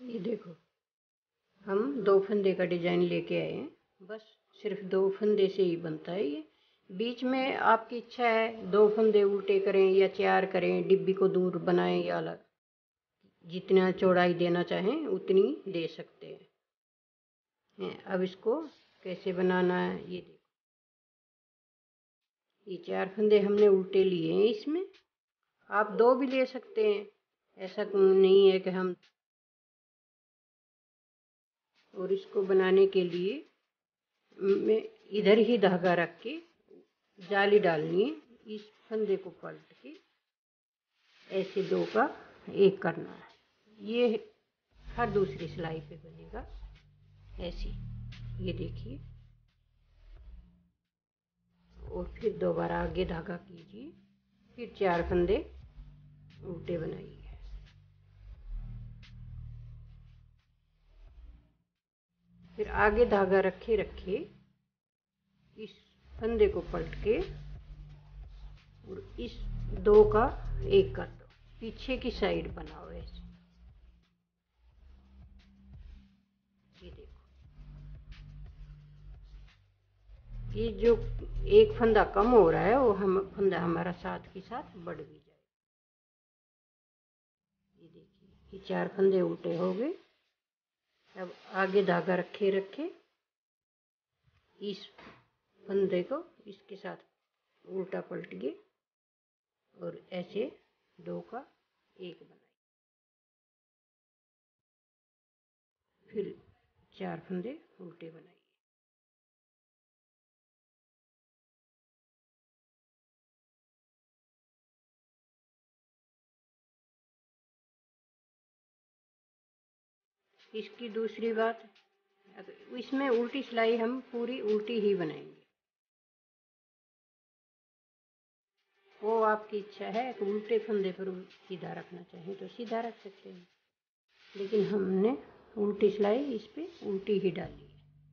ये देखो, हम 2 फंदे का डिजाइन लेके आए हैं। बस सिर्फ 2 फंदे से ही बनता है ये। बीच में आपकी इच्छा है 2 फंदे उल्टे करें या 4 करें, डिब्बी को दूर बनाएं या अलग, जितना चौड़ाई देना चाहें उतनी दे सकते हैं। अब इसको कैसे बनाना है ये देखो। ये 4 फंदे हमने उल्टे लिए हैं। इसमें आप 2 भी ले सकते हैं, ऐसा नहीं है कि हम। और इसको बनाने के लिए मैं इधर ही धागा रख के जाली डालनी है। इस फंदे को पलट के ऐसे 2 का 1 करना है। ये हर दूसरी सिलाई पे बनेगा ऐसे। ये देखिए, और फिर दोबारा आगे धागा कीजिए, फिर 4 फंदे उल्टे बनाइए। फिर आगे धागा रखे रखे इस फंदे को पलट के और इस 2 का 1 कर दो। पीछे की साइड बनाओ ऐसे। ये देखो, ये जो 1 फंदा कम हो रहा है वो फंदा हमारा साथ के साथ बढ़ भी जाए। ये देखिए, ये 4 फंदे उल्टे हो गए। अब आगे धागा रखे रखे इस फंदे को इसके साथ उल्टा पलटिए और ऐसे 2 का 1 बनाइए। फिर 4 फंदे उल्टे बनाइए। इसकी दूसरी बात, इसमें उल्टी सिलाई हम पूरी उल्टी ही बनाएंगे। वो आपकी इच्छा है कि उल्टे फंदे पर सीधा रखना चाहें तो सीधा रख सकते हैं, लेकिन हमने उल्टी सिलाई इस पे उल्टी ही डाली है।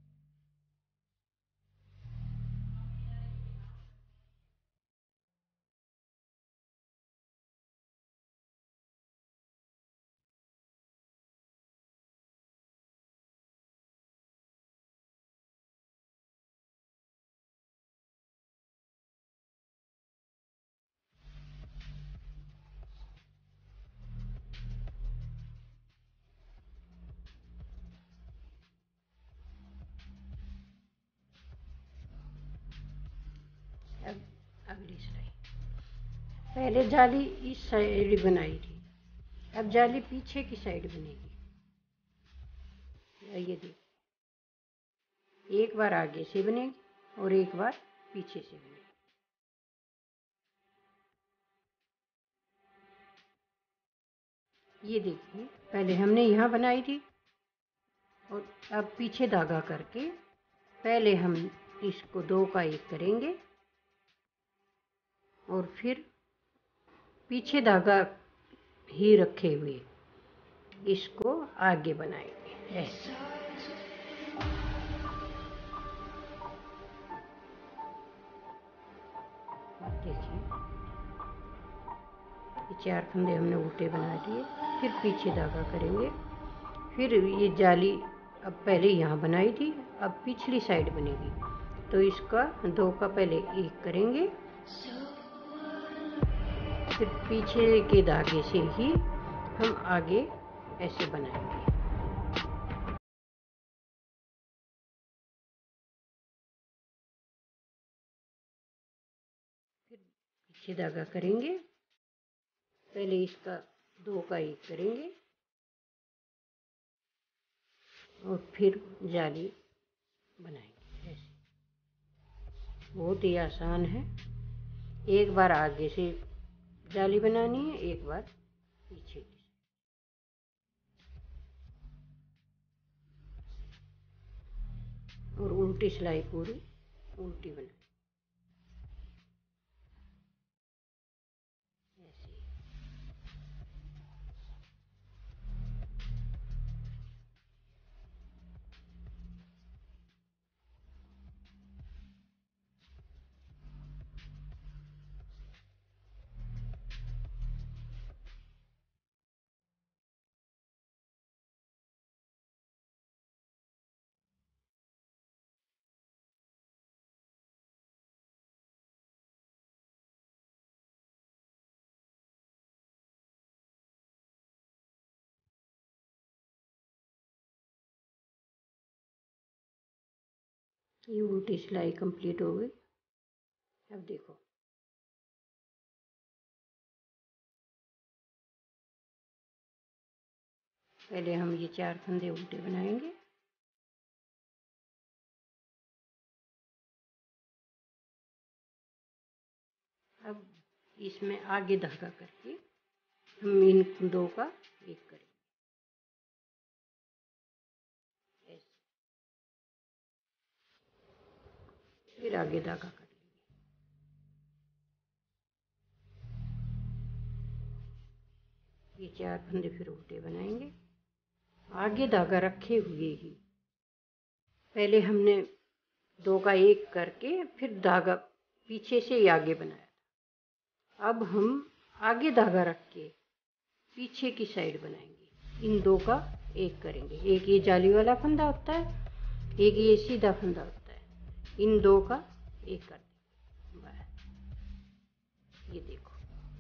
अब अगली सिलाई, पहले जाली इस साइड बनाई थी, अब जाली पीछे की साइड बनेगी। ये देखिए, एक बार आगे से बनेगी और एक बार पीछे से बनेगी। ये देखिए, पहले हमने यहाँ बनाई थी और अब पीछे धागा करके पहले हम इसको 2 का 1 करेंगे और फिर पीछे धागा ही रखे हुए इसको आगे बनाएंगे ऐसे। देखिए, ये 4 फंदे हमने उल्टे बना दिए। फिर पीछे धागा करेंगे, फिर ये जाली अब पहले यहाँ बनाई थी, अब पिछली साइड बनेगी तो इसका 2 का पहले 1 करेंगे, फिर पीछे के धागे से ही हम आगे ऐसे बनाएंगे। फिर पीछे धागा करेंगे, पहले इसका 2 का 1 करेंगे और फिर जाली बनाएंगे ऐसे। बहुत ही आसान है। एक बार आगे से जाली बनानी है, एक बार पीछे की। और उल्टी सिलाई पूरी उल्टी बनानी। ये उल्टी सिलाई कंप्लीट हो गई। अब देखो, पहले हम ये 4 फंदे उल्टे बनाएंगे। अब इसमें आगे धागा करके हम इन फंदों का एक करेंगे ऐसे, फिर आगे धागा कर लेंगे। ये 4 फंदे फिर उल्टे बनाएंगे आगे धागा रखे हुए ही। पहले हमने 2 का 1 करके फिर धागा पीछे से ही आगे बनाया था। अब हम आगे धागा रख के पीछे की साइड बनाएंगे। इन 2 का 1 करेंगे। एक ये जाली वाला फंदा होता है, एक ये सीधा फंदा होता है। इन 2 का 1 कर देंगे। ये देखो,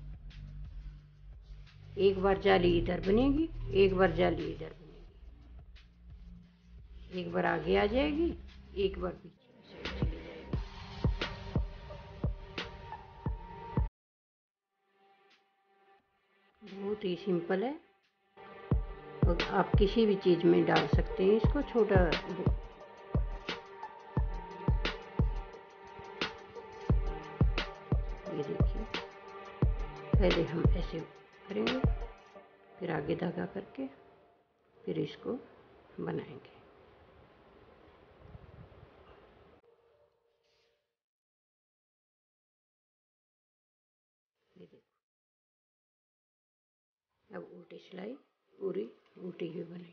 एक बार जाली इधर बनेगी, एक बार जाली इधर बनेगी, एक बार आगे आ जाएगी, एक बार पीछे की साइड चली जाएगी। बहुत ही सिंपल है और आप किसी भी चीज़ में डाल सकते हैं इसको। छोटा ये देखिए, पहले हम ऐसे करेंगे, फिर आगे धागा करके फिर इसको बनाएंगे। ये देखो, अब उल्टी सिलाई पूरी उल्टी ही बनेगी।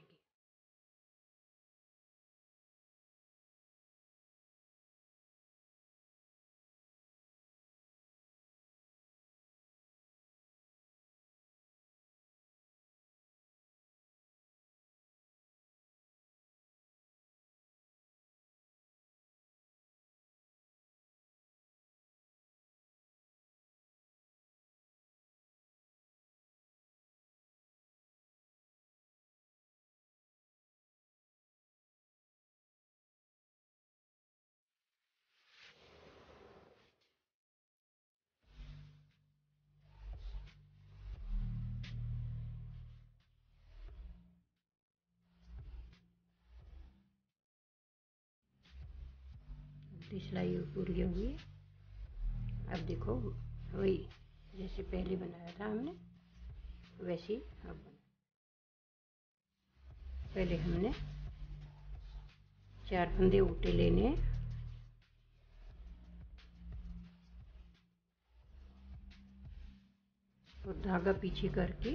उल्टी सिलाई पूरी हो गई। अब देखो, वही जैसे पहले बनाया था हमने वैसे ही अब बना। पहले हमने 4 फंदे उल्टे लेने हैं और धागा पीछे करके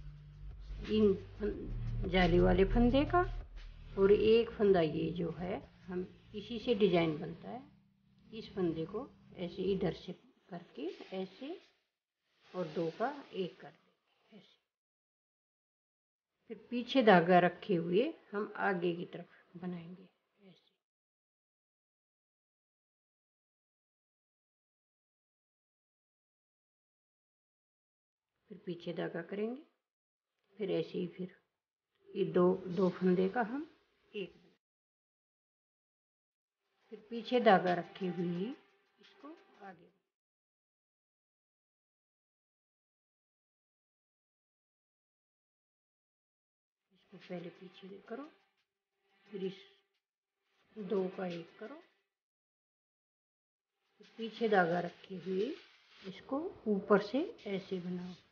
इन जाली वाले फंदे का और एक फंदा ये जो है, हम इसी से डिजाइन बनता है। इस फंदे को ऐसे इधर से करके ऐसे और 2 का 1 कर देंगे ऐसे। फिर पीछे धागा रखे हुए हम आगे की तरफ बनाएंगे ऐसे। फिर पीछे धागा करेंगे, फिर ऐसे ही फिर ये दो फंदे का हम एक, फिर पीछे धागा रखे हुए इसको आगे। इसको पहले पीछे करो, फिर इस 2 का 1 करो, फिर पीछे धागा रखे हुए इसको ऊपर से ऐसे बनाओ।